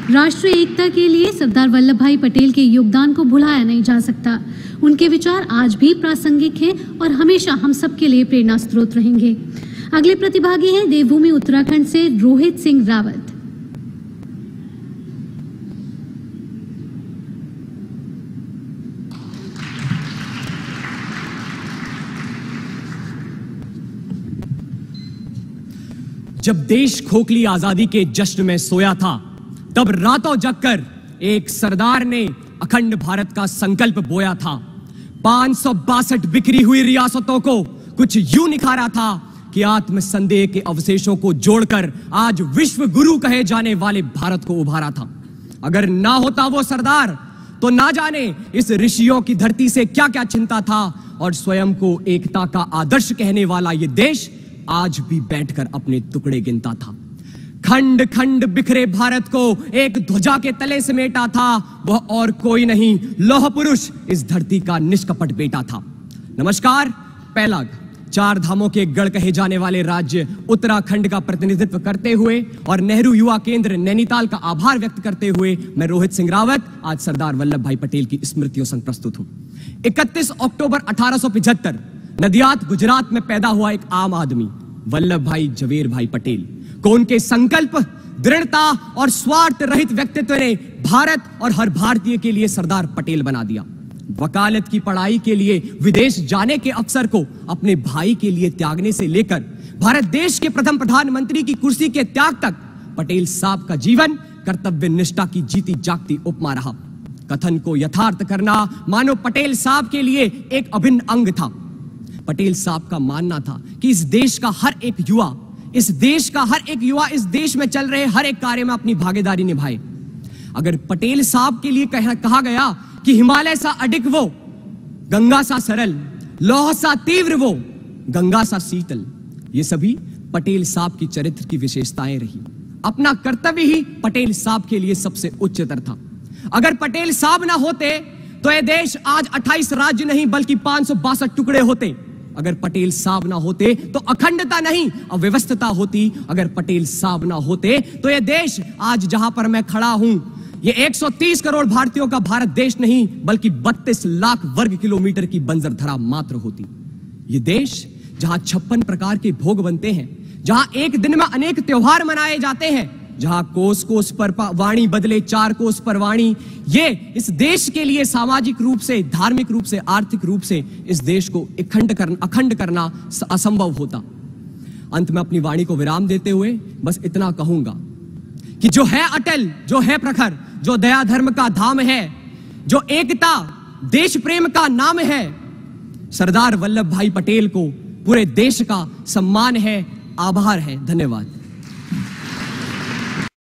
राष्ट्रीय एकता के लिए सरदार वल्लभ भाई पटेल के योगदान को भुलाया नहीं जा सकता। उनके विचार आज भी प्रासंगिक हैं और हमेशा हम सबके लिए प्रेरणा स्रोत रहेंगे। अगले प्रतिभागी हैं देवभूमि उत्तराखंड से रोहित सिंह रावत। जब देश खोखली आजादी के जश्न में सोया था, तब रातों जगकर एक सरदार ने अखंड भारत का संकल्प बोया था। 562 बिखरी हुई रियासतों को कुछ यूं निखारा था कि आत्मसंदेह के अवशेषों को जोड़कर आज विश्व गुरु कहे जाने वाले भारत को उभारा था। अगर ना होता वो सरदार, तो ना जाने इस ऋषियों की धरती से क्या क्या चिंता था, और स्वयं को एकता का आदर्श कहने वाला ये देश आज भी बैठकर अपने टुकड़े गिनता था। खंड खंड बिखरे भारत को एक ध्वजा के तले समेटा था, वह और कोई नहीं, लौह पुरुष इस धरती का निष्कपट बेटा था। नमस्कार। पैलाग, 4 धामों के गढ़ कहे जाने वाले राज्य उत्तराखंड का प्रतिनिधित्व करते हुए और नेहरू युवा केंद्र नैनीताल का आभार व्यक्त करते हुए मैं रोहित सिंह रावत आज सरदार वल्लभ भाई पटेल की स्मृतियों संग प्रस्तुत हूं। 31 अक्टूबर 1875 नदियाद गुजरात में पैदा हुआ एक आम आदमी वल्लभ भाई झवेर भाई पटेल को उनके संकल्प, दृढ़ता और स्वार्थ रहित व्यक्तित्व ने भारत और हर भारतीय के लिए सरदार पटेल बना दिया। वकालत की पढ़ाई के लिए विदेश जाने के अवसर को अपने भाई के लिए त्यागने से लेकर भारत देश के प्रथम प्रधानमंत्री की कुर्सी के त्याग तक पटेल साहब का जीवन कर्तव्य निष्ठा की जीती जागती उपमा रहा। कथन को यथार्थ करना मानो पटेल साहब के लिए एक अभिन्न अंग था। पटेल साहब का मानना था कि इस देश का हर एक युवा इस देश में चल रहे हर एक कार्य में अपनी भागीदारी निभाए। अगर पटेल साहब के लिए कहा गया कि हिमालय सा अडिग वो, गंगा सा सरल, लौह सा तीव्र वो, गंगा सा शीतल, ये सभी पटेल साहब की चरित्र की विशेषताएं रही। अपना कर्तव्य ही पटेल साहब के लिए सबसे उच्चतर था। अगर पटेल साहब ना होते तो यह देश आज 28 राज्य नहीं बल्कि 562 टुकड़े होते। अगर पटेल साहब ना होते तो अखंडता नहीं अव्यवस्था होती। अगर पटेल साहब ना होते तो यह देश आज जहां पर मैं खड़ा हूं, ये 130 करोड़ भारतीयों का भारत देश नहीं बल्कि 32 लाख वर्ग किलोमीटर की बंजर धरा मात्र होती। ये देश जहां 56 प्रकार के भोग बनते हैं, जहां एक दिन में अनेक त्योहार मनाए जाते हैं, जहां कोस कोस पर वाणी बदले 4 कोस पर वाणी, ये इस देश के लिए सामाजिक रूप से, धार्मिक रूप से, आर्थिक रूप से इस देश को अखंड करना असंभव होता। अंत में अपनी वाणी को विराम देते हुए बस इतना कहूंगा कि जो है अटल, जो है प्रखर, जो दया धर्म का धाम है, जो एकता देश प्रेम का नाम है, सरदार वल्लभ भाई पटेल को पूरे देश का सम्मान है, आभार है। धन्यवाद।